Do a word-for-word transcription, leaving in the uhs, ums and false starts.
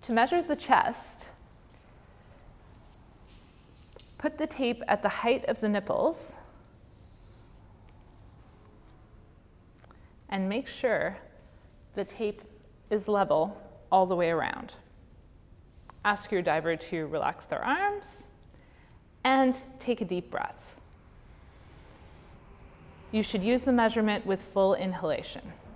to measure the chest, put the tape at the height of the nipples and make sure the tape is level all the way around. Ask your diver to relax their arms and take a deep breath. You should use the measurement with full inhalation.